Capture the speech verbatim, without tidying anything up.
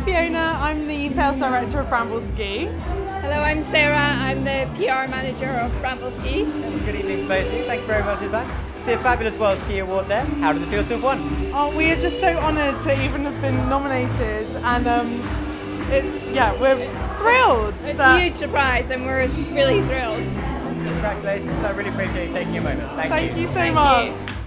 Fiona, I'm the Sales Director of Bramble Ski. Hello, I'm Sarah, I'm the P R Manager of Bramble Ski. Good evening to both of you, thank you very much for your time. See a fabulous World Ski Award there. How does it feel to have won? Oh, we are just so honoured to even have been nominated, and um, it's, yeah, we're thrilled. It's that... a huge surprise and we're really thrilled. Congratulations, I really appreciate you taking a moment. Thank, Thank you. you so Thank much. you.